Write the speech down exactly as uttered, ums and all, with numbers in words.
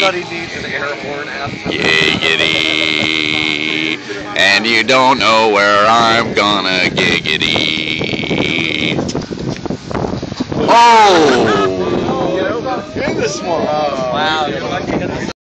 Everybody needs an air horn after. Giggity. And you don't know where I'm gonna giggity. Oh! You're in this one. Wow, you're lucky.